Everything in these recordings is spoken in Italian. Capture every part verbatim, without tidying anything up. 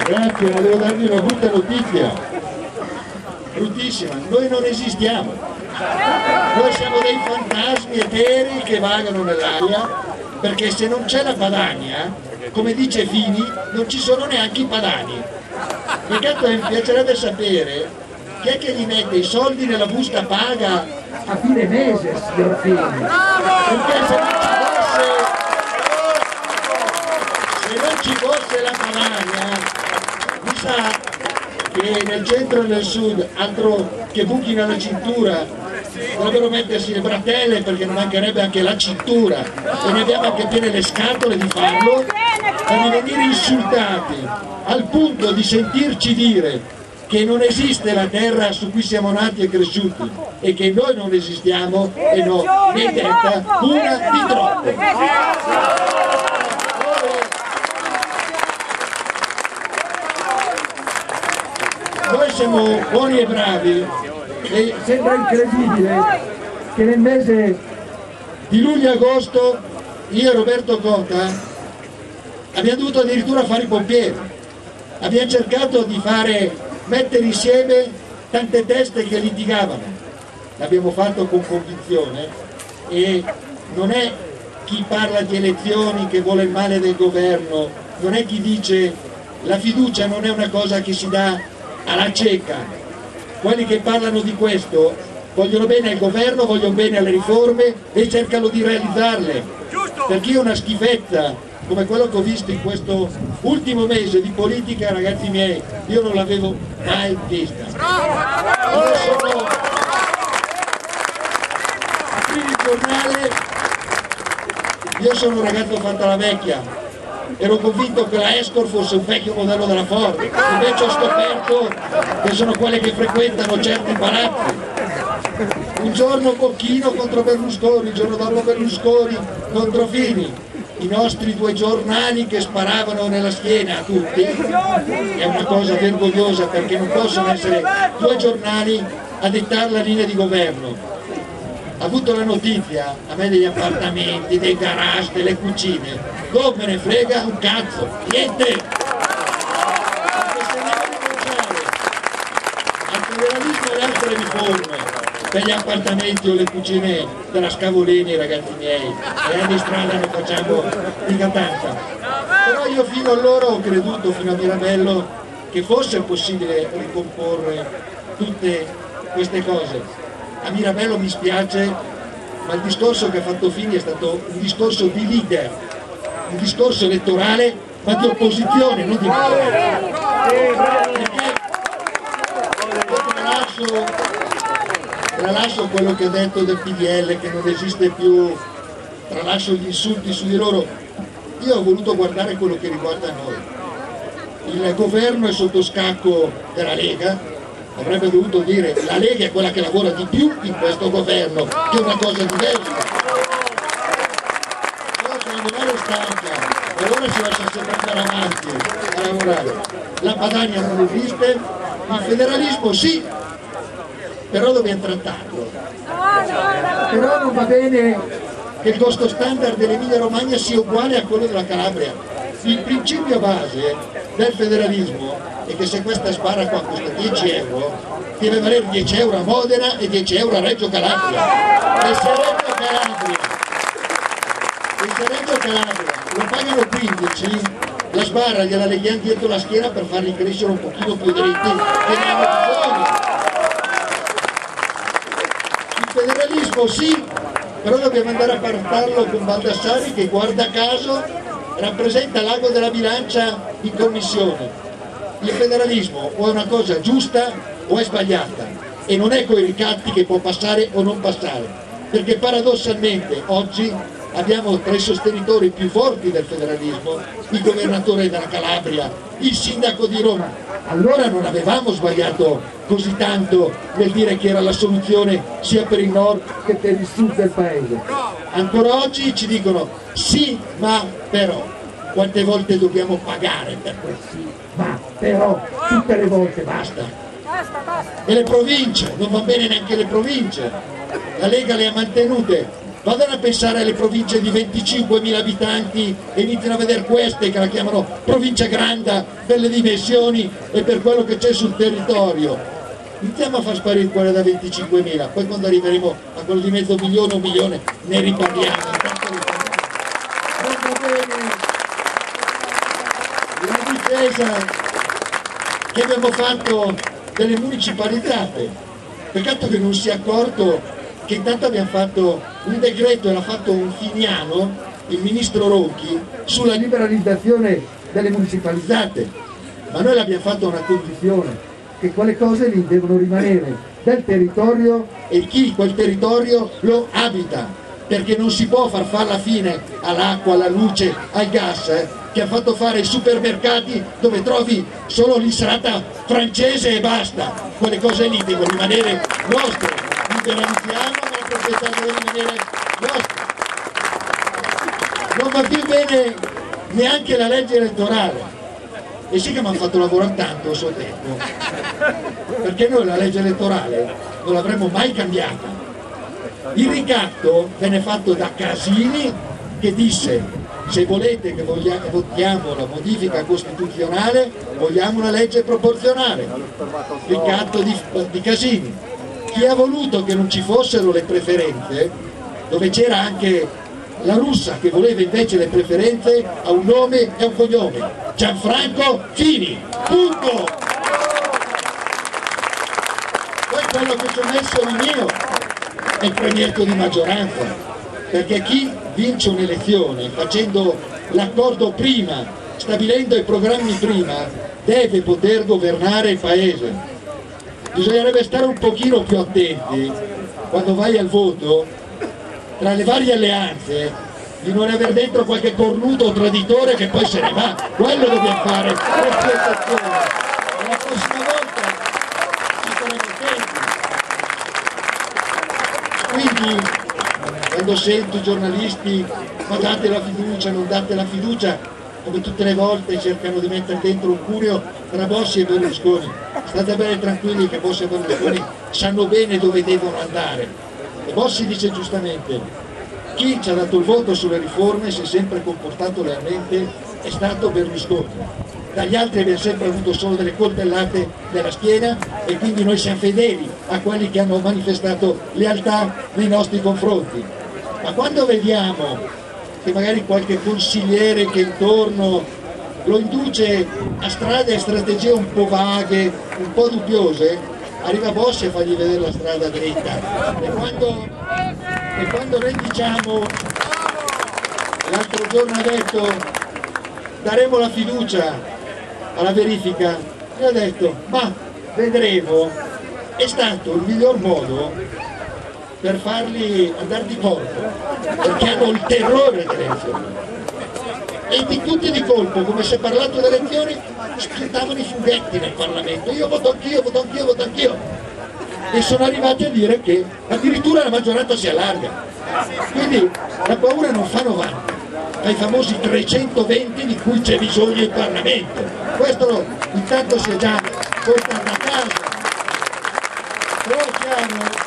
Grazie, ma devo darvi una brutta notizia, bruttissima, noi non esistiamo, noi siamo dei fantasmi eteri che vagano nell'aria, perché se non c'è la Padania, come dice Fini, non ci sono neanche i padani. Mi piacerebbe sapere chi è che gli mette i soldi nella busta paga a fine mese, signor Fini, perché se non ci fosse, se non ci fosse la Padania, mi sa che nel centro e nel sud, altro che buchi nella cintura, dovrebbero mettersi le bratelle, perché non mancherebbe anche la cintura, e ne abbiamo anche piene le scatole di farlo, e di venire insultati al punto di sentirci dire che non esiste la terra su cui siamo nati e cresciuti e che noi non esistiamo, e no, ne è detta una di troppe. Noi siamo buoni e bravi e sembra incredibile che nel mese di luglio-agosto io e Roberto Cotta abbiamo dovuto addirittura fare i pompieri, abbiamo cercato di fare, mettere insieme tante teste che litigavano, l'abbiamo fatto con convinzione, e non è chi parla di elezioni che vuole il male del governo, non è chi dice la fiducia non è una cosa che si dà alla cieca. Quelli che parlano di questo vogliono bene al governo, vogliono bene alle riforme e cercano di realizzarle, perché una schifezza come quello che ho visto in questo ultimo mese di politica, ragazzi miei, io non l'avevo mai vista. Io sono, aprire il giornale, io sono un ragazzo fatto alla vecchia, ero convinto che la Escort fosse un vecchio modello della Ford, invece ho scoperto che sono quelle che frequentano certi palazzi. Un giorno Bocchino contro Berlusconi, il giorno dopo Berlusconi contro Fini, i nostri due giornali che sparavano nella schiena a tutti. È una cosa vergognosa, perché non possono essere due giornali a dettare la linea di governo. Ha avuto la notizia, a me, degli appartamenti, dei garage, delle cucine, non me ne frega un cazzo, niente! Perché se andiamo a rinunciare al federalismo e alle altre riforme per gli appartamenti o le cucine della Scavolini, ragazzi miei, e di strada ne facciamo mica tanta. Però io fino allora ho creduto, fino a Mirabello, che fosse possibile ricomporre tutte queste cose. A Mirabello mi spiace, ma il discorso che ha fatto Fini è stato un discorso di leader, un discorso elettorale, ma di opposizione, non di maggioranza. Perché tralascio, tralascio quello che ha detto del P D L, che non esiste più, tralascio gli insulti su di loro. Io ho voluto guardare quello che riguarda noi. Il governo è sotto scacco della Lega, avrebbe dovuto dire la Lega è quella che lavora di più in questo governo, che è una cosa diversa. Però se la morale è stanca, e allora si lascia sempre andare avanti a lavorare. La Padania non esiste, il federalismo sì, però dobbiamo trattarlo. Però non va bene che il costo standard dell'Emilia Romagna sia uguale a quello della Calabria. Il principio base del federalismo è che se questa sbarra qua costa dieci euro, deve valere dieci euro a Modena e dieci euro a Reggio Calabria. E se Reggio Calabria, e se Reggio Calabria lo pagano quindici, la sbarra gliela leghiamo dietro la schiena per farli crescere un pochino più dritti, che ne hanno bisogno. Il federalismo sì, però dobbiamo andare a parlarlo con Baldassari, che guarda caso rappresenta l'ago della bilancia in commissione. Il federalismo o è una cosa giusta o è sbagliata, e non è coi ricatti che può passare o non passare, perché paradossalmente oggi abbiamo tra i sostenitori più forti del federalismo il governatore della Calabria, il sindaco di Roma. Allora non avevamo sbagliato così tanto nel dire che era la soluzione sia per il nord che per il sud del paese. Ancora oggi ci dicono sì, ma però. Quante volte dobbiamo pagare per quel sì, ma però, tutte le volte, basta. E le province, non va bene neanche le province. La Lega le ha mantenute vadano a pensare alle province di venticinquemila abitanti e iniziano a vedere queste che la chiamano provincia grande per le dimensioni e per quello che c'è sul territorio. Iniziamo a far sparire quelle da venticinquemila, poi quando arriveremo a quello di mezzo milione o un milione ne riparliamo. Intanto non va bene la difesa che abbiamo fatto delle municipalizzate, peccato che non si è accorto che intanto abbiamo fatto un decreto e l'ha fatto un finiano, il ministro Ronchi, sulla liberalizzazione delle municipalizzate, ma noi l'abbiamo fatto a una condizione, che quelle cose lì devono rimanere del territorio e chi quel territorio lo abita, perché non si può far fare la fine all'acqua, alla luce, al gas, eh, che ha fatto fare i supermercati dove trovi solo l'insalata francese e basta. Quelle cose lì devono rimanere nostre, liberalizziamo, ma la proprietà deve rimanere nostra. Non va più bene neanche la legge elettorale, e sì che mi hanno fatto lavorare tanto a suo tempo, perché noi la legge elettorale non l'avremmo mai cambiata. Il ricatto venne fatto da Casini, che disse: se volete che votiamo la modifica costituzionale, vogliamo una legge proporzionale. Ricatto di, di Casini. Chi ha voluto che non ci fossero le preferenze, dove c'era anche la Russa che voleva invece le preferenze a un nome e un cognome: Gianfranco Fini, punto. Poi quello che ci ho messo il mio è il premierto di maggioranza, perché chi vince un'elezione facendo l'accordo prima, stabilendo i programmi prima, deve poter governare il paese. Bisognerebbe stare un pochino più attenti quando vai al voto, tra le varie alleanze, di non aver dentro qualche cornuto o traditore che poi se ne va. Quello dobbiamo fare, l'esplotazione. E la prossima volta ci saremo attenti. Quindi quando sento i giornalisti: ma date la fiducia, non date la fiducia, come tutte le volte cercano di mettere dentro un curio tra Bossi e Berlusconi. State bene tranquilli che Bossi e Berlusconi sanno bene dove devono andare. E Bossi dice giustamente: chi ci ha dato il voto sulle riforme si è sempre comportato lealmente, è stato Berlusconi. Dagli altri abbiamo sempre avuto solo delle coltellate nella schiena, e quindi noi siamo fedeli a quelli che hanno manifestato lealtà nei nostri confronti. Ma quando vediamo che magari qualche consigliere che intorno lo induce a strade e strategie un po' vaghe, un po' dubbiose, arriva Bossi a fargli vedere la strada dritta. E quando, e quando noi diciamo, l'altro giorno ha detto: daremo la fiducia alla verifica, e ha detto: ma vedremo, è stato il miglior modo per farli andare di colpo, perché hanno il terrore delle elezioni, e di tutti di colpo, come si è parlato delle elezioni, spuntavano i funghetti nel Parlamento: io voto anch'io, voto anch'io, voto anch'io, e sono arrivati a dire che addirittura la maggioranza si allarga. Quindi la paura non fa novanta, ai famosi trecentoventi di cui c'è bisogno in Parlamento. Questo intanto si è già portato a casa. Però è chiaro,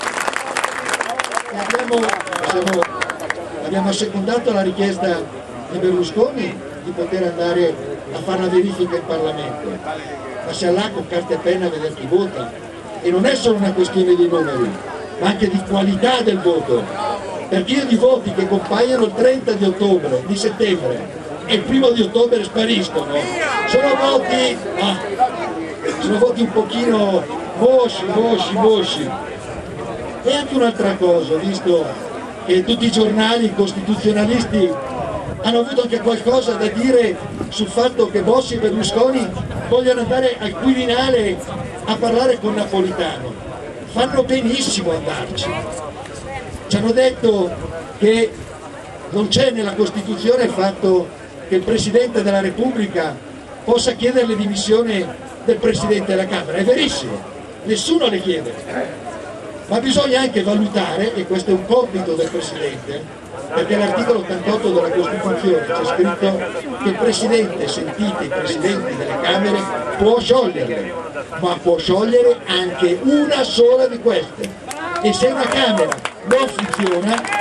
abbiamo, siamo, abbiamo assecondato la richiesta di Berlusconi di poter andare a fare la verifica in Parlamento, ma si ha là con carta e penna a vedere chi vota, e non è solo una questione di numeri, ma anche di qualità del voto, perché io di voti che compaiono il trenta di ottobre, di settembre e il primo di ottobre spariscono, sono voti, ah, sono voti un pochino mosci, mosci, mosci. E anche un'altra cosa, visto che tutti i giornali, i costituzionalisti hanno avuto anche qualcosa da dire sul fatto che Bossi e Berlusconi vogliono andare al Quirinale a parlare con Napolitano. Fanno benissimo andarci. Ci hanno detto che non c'è nella Costituzione il fatto che il Presidente della Repubblica possa chiedere le dimissioni del Presidente della Camera. È verissimo, nessuno le chiede. Ma bisogna anche valutare, e questo è un compito del Presidente, perché all'articolo ottantotto della Costituzione c'è scritto che il Presidente, sentiti i Presidenti delle Camere, può scioglierle, ma può sciogliere anche una sola di queste. E se una Camera non funziona,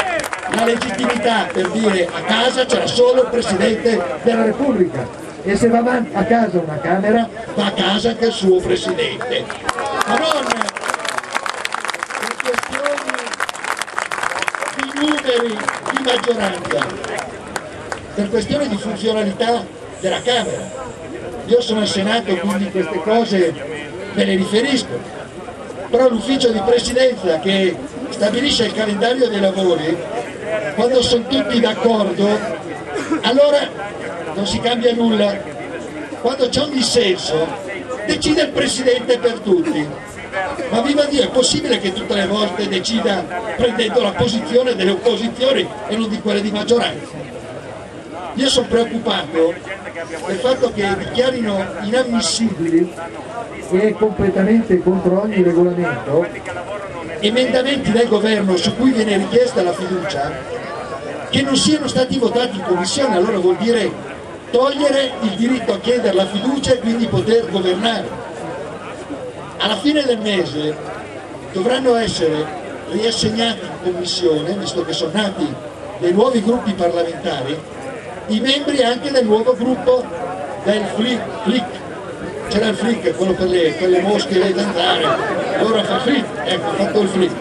la legittimità per dire a casa c'era solo il Presidente della Repubblica, e se va a casa una Camera va a casa anche il suo Presidente, ma non per questioni di numeri di maggioranza, per questioni di funzionalità della Camera. Io sono al Senato, quindi queste cose me le riferisco, però l'ufficio di presidenza che stabilisce il calendario dei lavori, quando sono tutti d'accordo, allora non si cambia nulla. Quando c'è un dissenso, decide il Presidente per tutti. Ma viva Dio, è possibile che tutte le volte decida prendendo la posizione delle opposizioni e non di quelle di maggioranza? Io sono preoccupato del fatto che dichiarino inammissibili e completamente contro ogni regolamento emendamenti del governo su cui viene richiesta la fiducia che non siano stati votati in commissione. Allora vuol dire togliere il diritto a chiedere la fiducia e quindi poter governare. Alla fine del mese dovranno essere riassegnati in commissione, visto che sono nati dei nuovi gruppi parlamentari, i membri anche del nuovo gruppo del Flick, Flick. C'era il Flick, quello per le, per le mosche e le zanzare, ora fa Flick, ecco, ha fatto il Flick.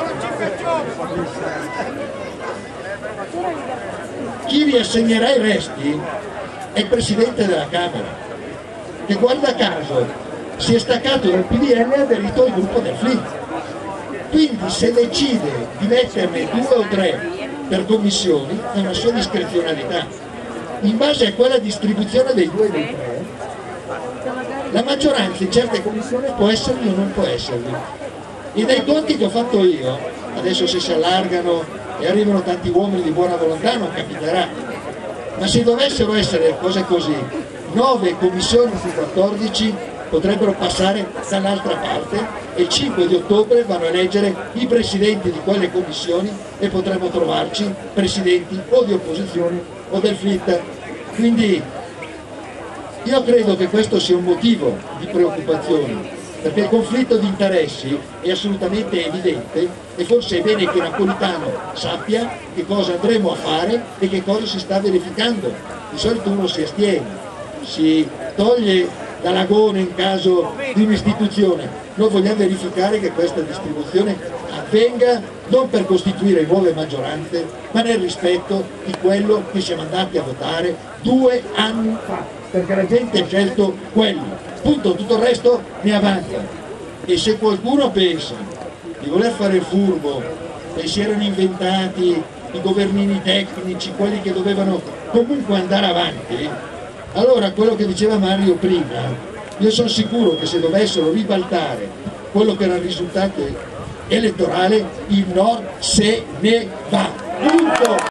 Chi riassegnerà i resti è il Presidente della Camera, che guarda caso si è staccato dal P D L e ha aderito al gruppo del Flick. Quindi se decide di metterne due o tre per commissioni è una sua discrezionalità. In base a quella distribuzione dei due e dei tre, la maggioranza in certe commissioni può esservi o non può esservi. E dai conti che ho fatto io, adesso se si allargano e arrivano tanti uomini di buona volontà non capiterà, ma se dovessero essere cose così, nove commissioni su quattordici potrebbero passare dall'altra parte e il cinque di ottobre vanno a eleggere i presidenti di quelle commissioni e potremmo trovarci presidenti o di opposizione o del Flick. Quindi io credo che questo sia un motivo di preoccupazione, perché il conflitto di interessi è assolutamente evidente e forse è bene che Napolitano sappia che cosa andremo a fare e che cosa si sta verificando. Di solito uno si astiene, si toglie dall'agone in caso di un'istituzione. Noi vogliamo verificare che questa distribuzione avvenga non per costituire nuove maggioranze, ma nel rispetto di quello che siamo andati a votare due anni fa, perché la gente ha scelto quello. Punto, tutto il resto ne avanza. E se qualcuno pensa di voler fare il furbo, che si erano inventati i governini tecnici, quelli che dovevano comunque andare avanti, allora quello che diceva Mario prima, io sono sicuro che se dovessero ribaltare quello che era il risultato elettorale, il Nord se ne va. Punto.